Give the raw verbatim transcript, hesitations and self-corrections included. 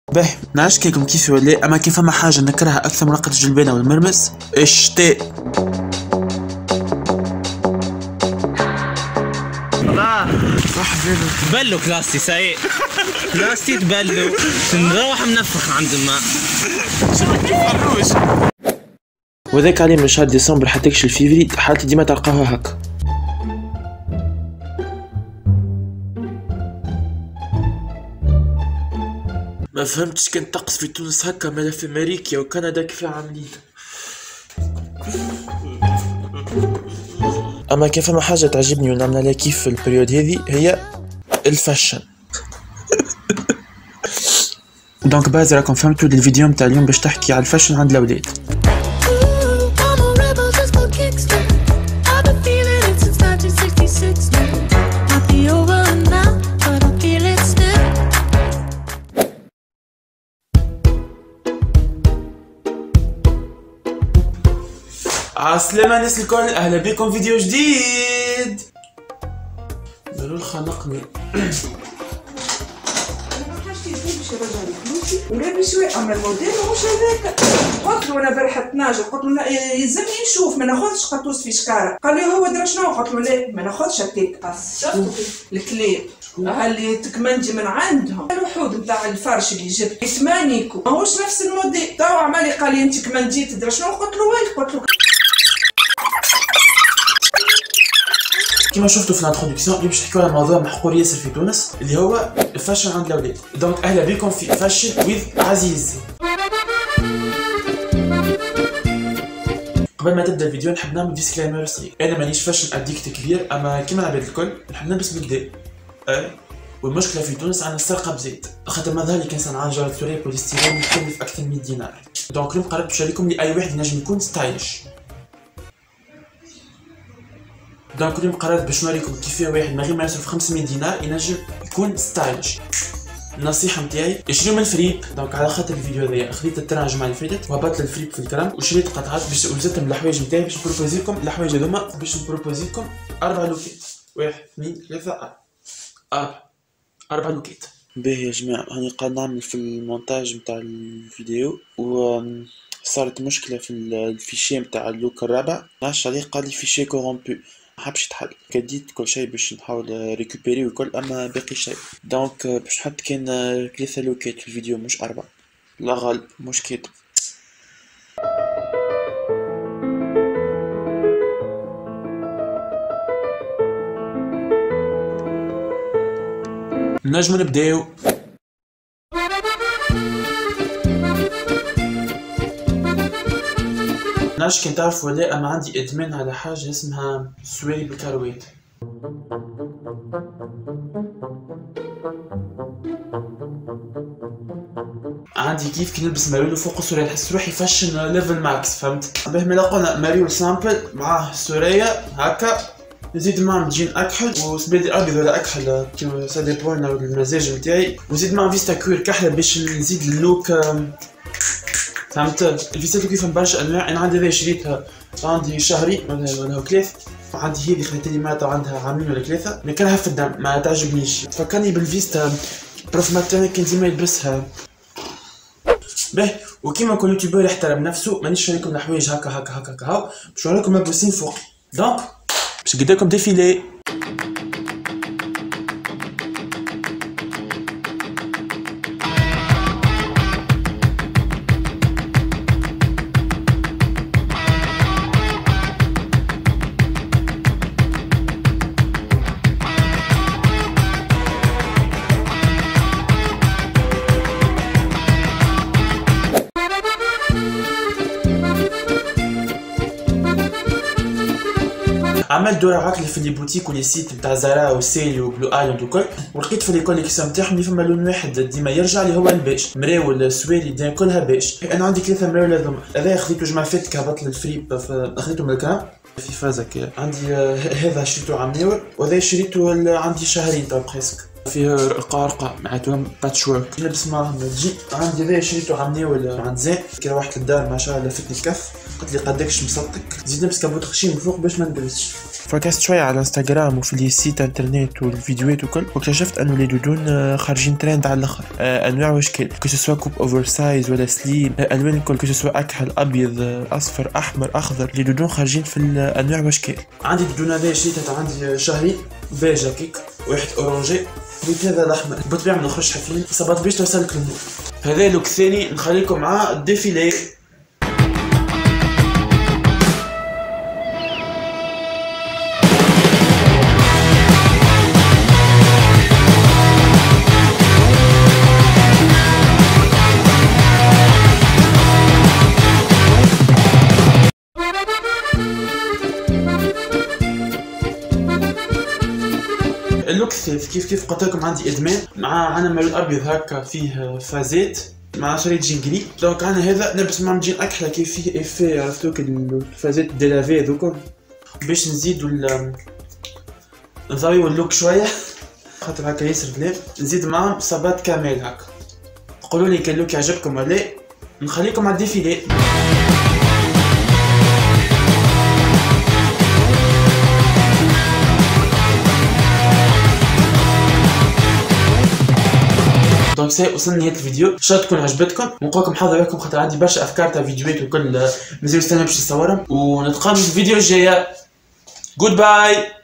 باهي نعرفش كيكم كيفي ولا، اما كي فما حاجه نكرهها اكثر من رقة الجلبانه والمرمس الشتاء. صح تبلو كلاستي سايق كلاستي تبلو نروح منفخ عند الماء. وذاك عليه من شهر ديسمبر حتى كش الفيفري حالتي ديما تلقاها هكا. ما فهمتش كان طقس في تونس هكا مالا في امريكا وكندا كيف عاملين. اما كيف ما حاجه تعجبني ونعملها لها كيف في البريود هذه هي الفاشن. دونك باز راكم فهمتوا الفيديو نتاع اليوم باش تحكي على الفاشن عند الاولاد. عالسلامة الناس الكل، اهلا بكم فيديو جديد. ضروري خنقني. ولا بشوي اما الموديل ماهوش هذاك. قلت له انا برحة ناجر، قلت له يلزمني نشوف ما ناخذش قطوس في شكاره. قال لي هو درا شنو؟ قلت له لا ما ناخذش هكاك. شفتوا الكليب اللي تكمنجي من عندهم الوحود نتاع الفرش اللي جبت ثمانيكو ماهوش نفس الموديل. تو عمالي قال لي انت كمنجيت درا شنو؟ قلت له وين؟ قلت له كما شفتوا في الانتروداكسيون اللي باش نحكيو على موضوع محقور ياسر في تونس اللي هو الفاشن عند الاولاد. دونك اهلا بكم في فاشن ويز عزيز. قبل ما تبدا الفيديو نحب نعمل ديسكليمر صغير، انا مانيش فاشن اديكت كبير اما كيما العباد الكل نحب نلبس بالكدا. أه؟ والمشكله في تونس عندنا السرقه بزيت، خاطر ما ظهر لي كان صنعان جوال ثوري بوليستيرين يكلف اكثر من مية دينار. دونك اليوم قررت باش نوريكم لي اي واحد ينجم يكون ستايلش. دونك اليوم قررت باش نوريكم كيفاه واحد من غير ما يصرف خمسمية دينار ينجم يكون ستايلش. النصيحه نتاعي اشريو من الفريب. دونك على خاطر الفيديو هذايا خذيت التران الجمعه اللي فاتت وهبطت الفريب في الكرام وشريت قطعات باش وزدتهم الحوايج نتاعي باش نبروبوزي لكم الحوايج هذوما باش نبروبوزي لكم اربع لوكيت. واحد اثنين ثلاثه اربع اربع لوكيت. باهي يا جماعه هاني قاعد نعمل في المونتاج نتاع الفيديو و صارت مشكله في الفيشي نتاع اللوك الرابع. نعرفش عليه قال لي فيشي كورومبو محبش يتحل. كديت كل شيء باش نحاول ريكوبيري وكل اما باقي شيء. دونك باش نحط كان ثلاثة لوكيت في الفيديو مش أربعة. لا غالب مش كده. نجم نبداو. نعرفش كان تعرفوا ولا اما عندي ادمان على حاجه اسمها سواري بالكاروات. عندي كيف كي نلبس ماريول فوق السورية نحس روحي فاشن ليفل ماكس فهمت. باهي ملي قلنا ماريول سامبل معاه السورية هكا نزيد معاهم جين اكحل وسبيدي ابيض ولا اكحل كيما سا ديبون المزاج نتاعي وزيد معاهم فيستا كوير كحله باش نزيد اللوك فهمت. الفيسات كيف برشا انواع. انا عندي هذه شريتها عندي شهري ولا ثلاث. عندي هذه خليتلي معناتها عندها عامين ولا ثلاثه نكرهها في الدم ما تعجبنيش. تفكرني بالفيستا بروف ماترنال كان ديما يلبسها. باهي وكيما كل يوتيوبر يحترم نفسه مانيش نوريكم الحوايج هكا هكا هكا هكا هاو باش نوريكم ملبوسين فوق. دونك باش نقدركم ديفيلي. عملت دورة عقلي في لي بوتيك ولي سيت نتاع زارا وسيلي وبلو ايلاند وكل ولقيت في لي كوليكسيون نتاعهم اللي فما لون واحد ديما يرجع اللي هو البيج مراول سواري دين كلها بيج. انا عندي ثلاثة مراول هذوما. هذا خذيته الجمعة اللي فاتت هبط للفريب خذيته من الكرام في فازك. عندي هذا شريته عام ناور وهذا شريته عندي شهرين تو بريسك فيه قارقة معناتها باتش وورك. نلبس معاهم تجي عندي هذايا شريته عمني ولا عند زين كي روحت للدار ما شاء الله لفتني الكف قلت لي قدكش مصدق زيد نلبس كابوت خشين من فوق باش ما ندرسش. فكست شويه على انستغرام وفي لي سيت انترنت والفيديوهات وكل واكتشفت انه لي دودون خارجين ترند على الاخر انواع واشكال كو سوا كوب اوفر سايز ولا سليم الوان الكل كو سوا اكحل ابيض اصفر احمر اخضر لي دودون خارجين في الانواع واشكال. عندي دودون هذايا شريتها عندي شهري بيجا كيك واحد اورانجي ريت هذا الاحمر بالطبيعه ما نخرجش حافين صبات باش توصلك للنور. هذا لوك ثاني نخليكم مع الديفيلي. اللوك الثالث كيف كيف قلت لكم عندي ادمان مع انا مالون ابيض هكا فيه فازات مع شريط جينجلي. دونك انا هذا نلبس مع جين اكحله كيف فيه افي عرفتوك الفازات ديلافي ذوكم باش نزيدو نضويو اللوك شويه خاطر هكا ياسر بلاد نزيد معاهم صبات كامل هكا. قولوا لي كان اللوك يعجبكم ولا نخليكم على الديفيلي. دونك سي وصلنا نهاية الفيديو ان شاء الله تكون عجبتكم ونقولكم حظ عليكم خاطر عندي برشا افكار تاع فيديوهات وكل مازال نستنى باش نصورهم ونتقابل في الفيديو الجايه. جود باي.